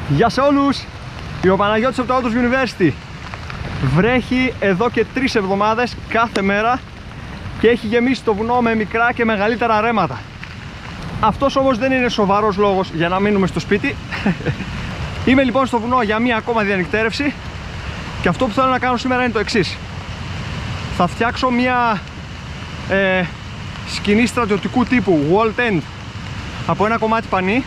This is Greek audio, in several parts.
Γεια σε όλους! Είμαι ο Παναγιώτης από το Autos University. Βρέχει εδώ και 3 εβδομάδες κάθε μέρα και έχει γεμίσει το βουνό με μικρά και μεγαλύτερα ρέματα. Αυτός όμως δεν είναι σοβαρός λόγος για να μείνουμε στο σπίτι. Είμαι λοιπόν στο βουνό για μία ακόμα διανυκτέρευση και αυτό που θέλω να κάνω σήμερα είναι το εξής. Θα φτιάξω μία σκηνή στρατιωτικού τύπου wall tent από ένα κομμάτι πανί.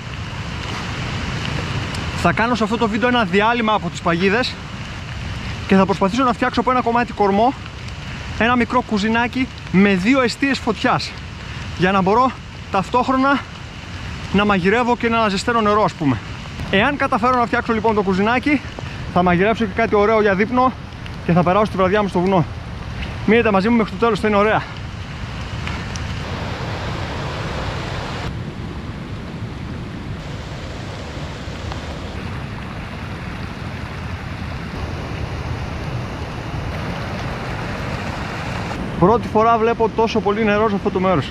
Θα κάνω σε αυτό το βίντεο ένα διάλειμμα από τις παγίδες και θα προσπαθήσω να φτιάξω από ένα κομμάτι κορμό ένα μικρό κουζινάκι με 2 εστίες φωτιάς, για να μπορώ ταυτόχρονα να μαγειρεύω και να ζεσταίνω νερό, ας πούμε. Εάν καταφέρω να φτιάξω λοιπόν το κουζινάκι, θα μαγειρέψω και κάτι ωραίο για δείπνο και θα περάσω τη βραδιά μου στο βουνό. Μείνετε μαζί μου μέχρι το τέλος, θα είναι ωραία. Πρώτη φορά βλέπω τόσο πολύ νερό σε αυτό το μέρος.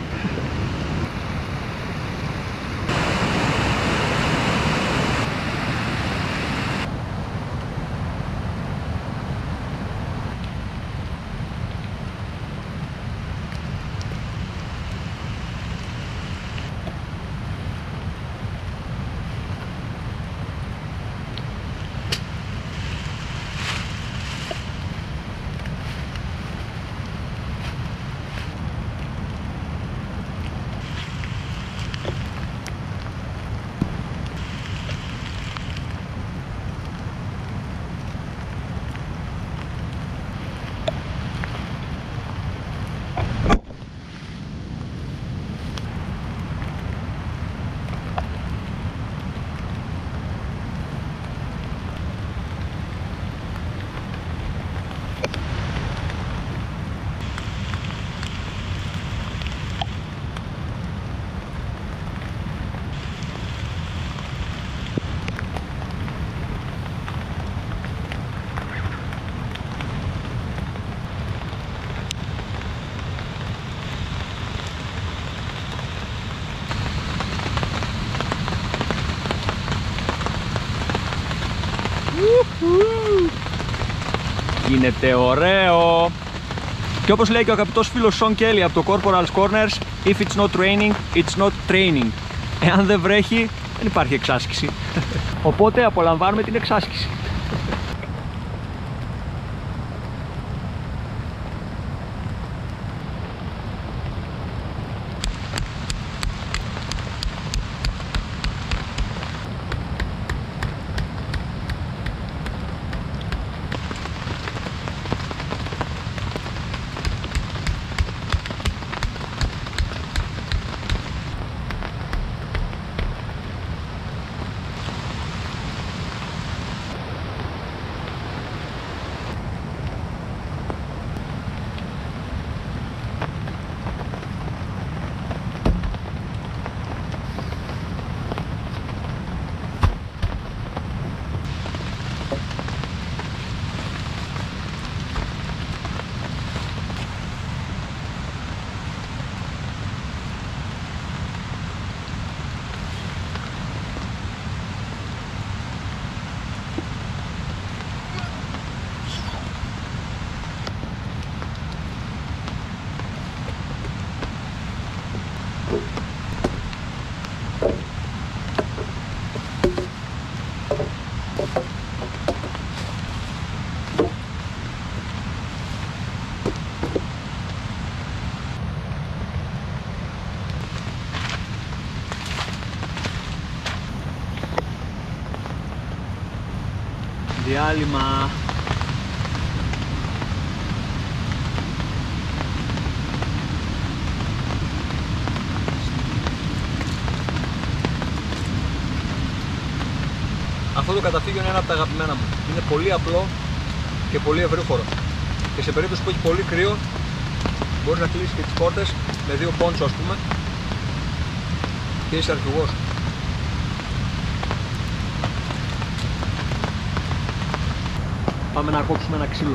Γίνεται ωραίο! Και όπως λέει και ο αγαπητός φίλος Σον Κέλι από το Corporal's Corners, if it's not raining, it's not training. Εάν δεν βρέχει, δεν υπάρχει εξάσκηση. Οπότε απολαμβάνουμε την εξάσκηση. Διάλειμμα. Αυτό το καταφύγιο είναι ένα από τα αγαπημένα μου. Είναι πολύ απλό και πολύ ευρύχωρο. Και σε περίπτωση που έχει πολύ κρύο, μπορείς να κλείσεις και τις πόρτες με 2 πόντσο, ας πούμε, και είσαι αρχηγός. Πάμε να κόψουμε ένα ξύλο.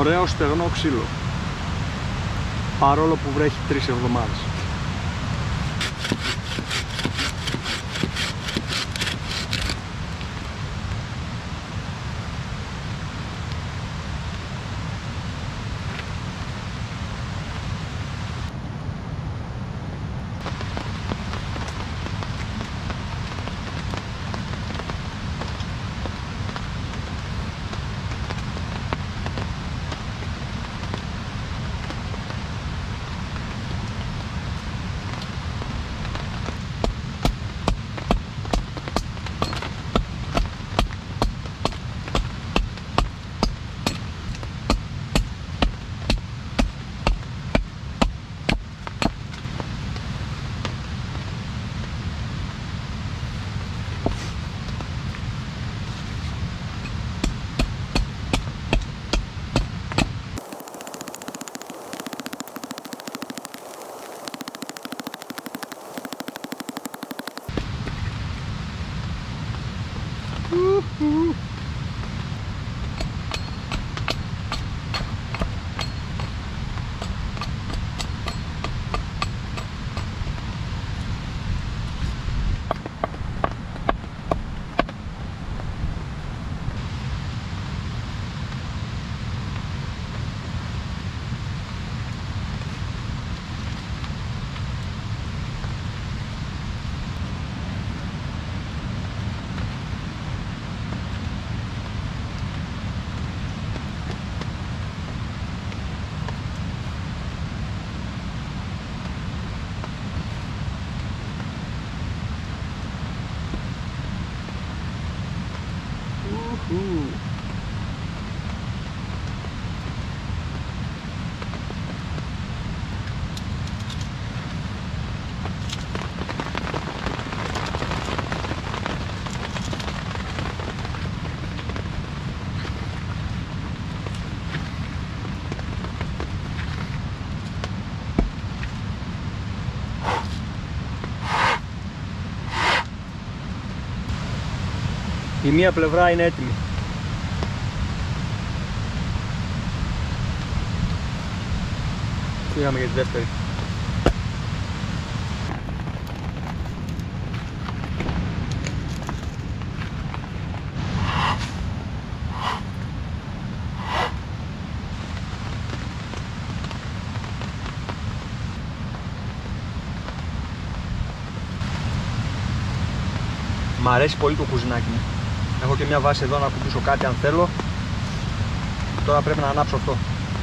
Ωραίο στεγνό ξύλο. Παρόλο που βρέχει 3 εβδομάδες. Η μία πλευρά είναι έτοιμη. Πήγαμε για τη δεύτερη. Μ' αρέσει πολύ το κουζινάκι μου. Έχω και μια βάση εδώ να κουμπίσω κάτι αν θέλω. Τώρα πρέπει να ανάψω αυτό.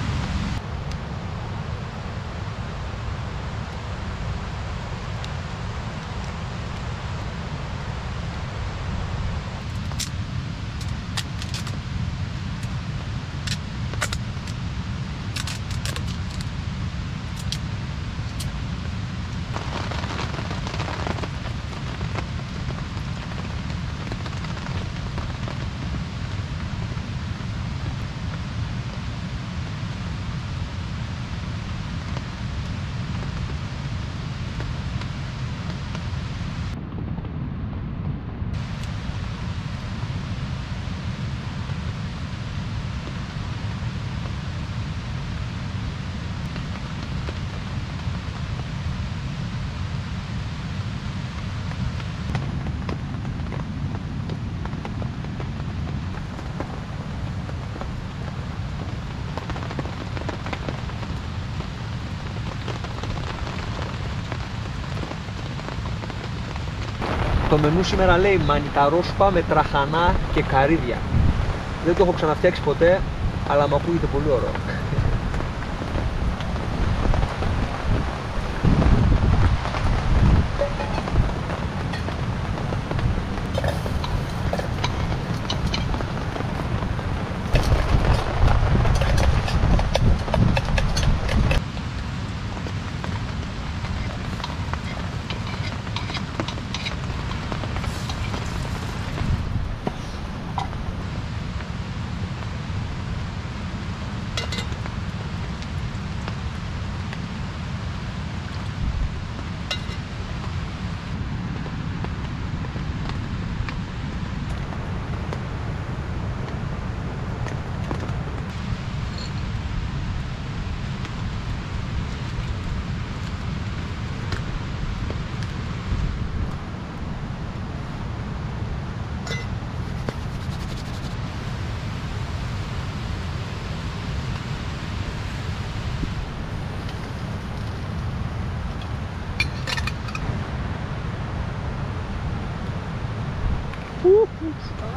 Το μενού σήμερα λέει μανιταρόσουπα με τραχανά και καρύδια. Δεν το έχω ξαναφτιάξει ποτέ, αλλά μου ακούγεται πολύ ωραίο.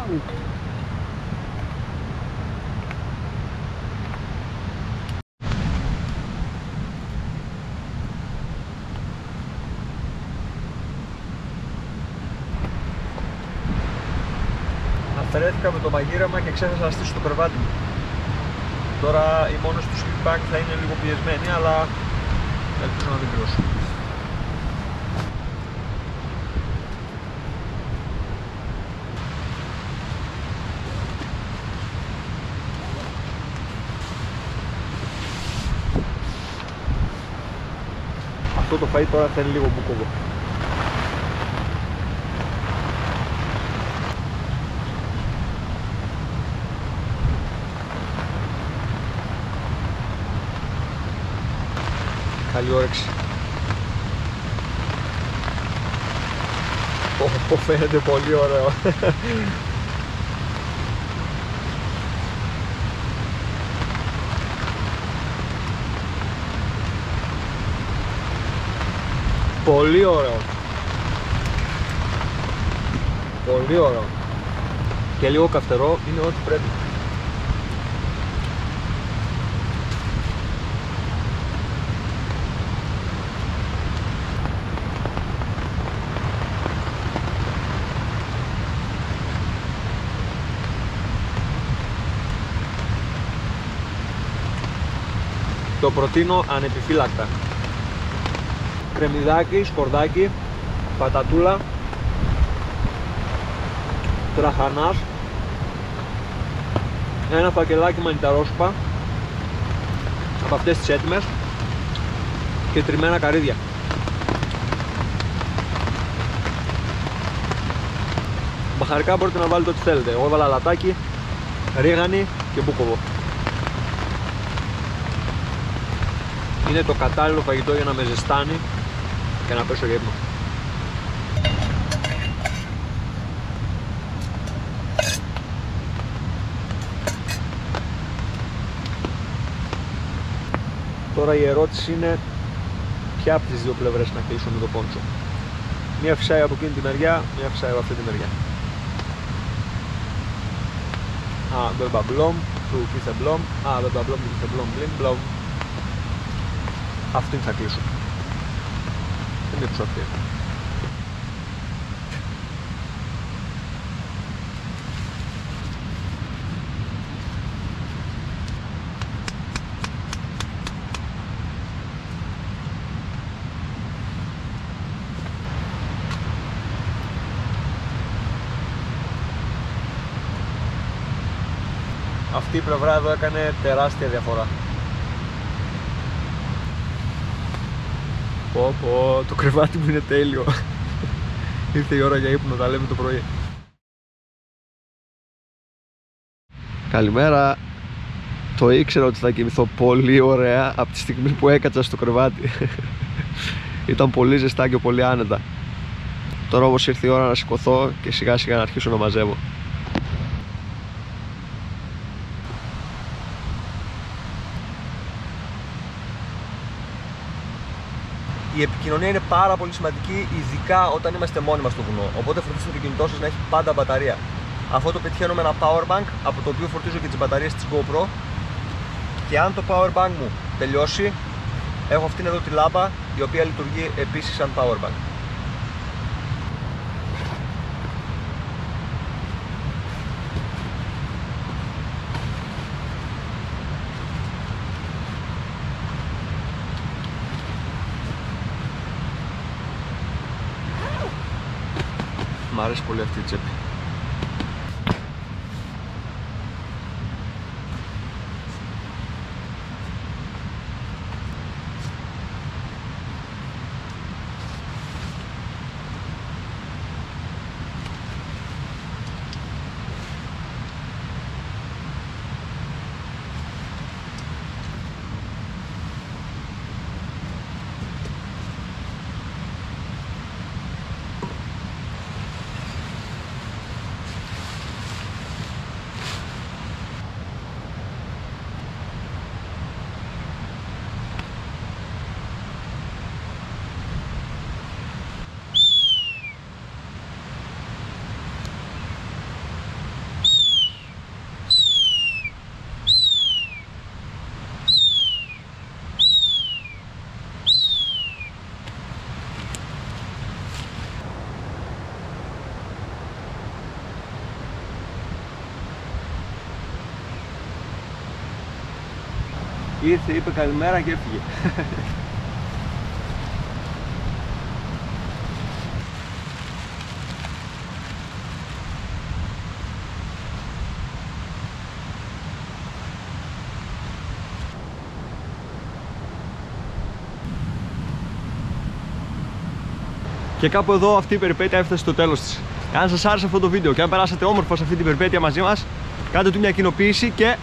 Αφαιρέθηκα με το μαγείρεμα και ξέχασα να στήσω το κρεβάτι μου. Τώρα οι μόνες του sleepback θα είναι λίγο πιεσμένοι, αλλά ελπίζω να μην πληρώσω. Αυτό το φαΐ τώρα θέλει λίγο μπουκόβο. Καλή όρεξη. Φαίνεται πολύ ωραίο. Πολύ ωραίο. Πολύ ωραίο. Και λίγο καυτερό, είναι ό,τι πρέπει. Το προτείνω ανεπιφύλακτα. Κρεμμυδάκι, σκορδάκι, πατατούλα, τραχανάς, ένα φακελάκι μανιταρόσουπα από αυτές τις έτοιμες και τριμμένα καρύδια. Μπαχαρικά μπορείτε να βάλετε ό,τι θέλετε. Εγώ έβαλα λατάκι, ρίγανη και μπούκοβο. Είναι το κατάλληλο φαγητό για να με ζεστάνει και να πέσω για ύπνο. Τώρα η ερώτηση είναι ποια από τις δύο πλευρές να κλείσω με το πόντσο. Μία φυσάει από εκείνη τη μεριά, μία φυσάει από αυτή τη μεριά. Μπεμπαμπλόμ, του κιθεμπλόμ, μπεμπαμπλόμ, του κιθεμπλόμ, μπλιμ, αυτήν θα κλείσω. Δεν είναι αυτή. Αυτή η πλευρά εδώ έκανε τεράστια διαφορά. Το κρεβάτι μου είναι τέλειο. Ήρθε η ώρα για ύπνο, τα λέμε το πρωί. Καλημέρα. Το ήξερα ότι θα κοιμηθώ πολύ ωραία από τη στιγμή που έκατσα στο κρεβάτι. Ήταν πολύ ζεστά και πολύ άνετα. Τώρα όμως ήρθε η ώρα να σηκωθώ και σιγά σιγά να αρχίσω να μαζεύω. Η επικοινωνία είναι πάρα πολύ σημαντική, ειδικά όταν είμαστε μόνοι μας στο βουνό. Οπότε φροντίστε το κινητό σας να έχει πάντα μπαταρία. Αυτό το πετυχαίνω με ένα powerbank, από το οποίο φορτίζω και τις μπαταρίες της GoPro. Και αν το powerbank μου τελειώσει, έχω αυτήν εδώ τη λάμπα, η οποία λειτουργεί επίσης σαν powerbank. Μ' αρέσει πολύ αυτή η τσέπη. Ήρθε, είπε καλημέρα και έφυγε. Και κάπου εδώ αυτή η περιπέτεια έφτασε στο τέλος της. Αν σας άρεσε αυτό το βίντεο και αν περάσατε όμορφα σε αυτή την περιπέτεια μαζί μας, κάντε του μια κοινοποίηση και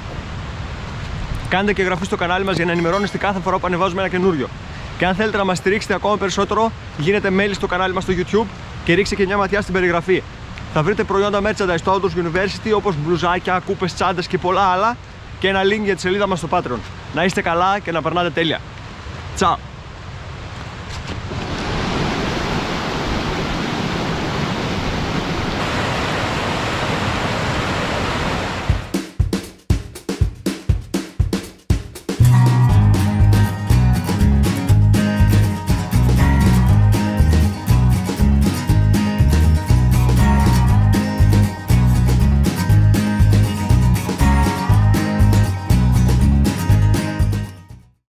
κάντε και εγγραφή στο κανάλι μας για να ενημερώνεστε κάθε φορά που ανεβάζουμε ένα καινούριο. Και αν θέλετε να μας στηρίξετε ακόμα περισσότερο, γίνετε μέλη στο κανάλι μας στο YouTube και ρίξτε και μια ματιά στην περιγραφή. Θα βρείτε προϊόντα merchandise στο Outdoors University όπως μπλουζάκια, κούπες, τσάντες και πολλά άλλα και ένα link για τη σελίδα μας στο Patreon. Να είστε καλά και να περνάτε τέλεια. Τσάου!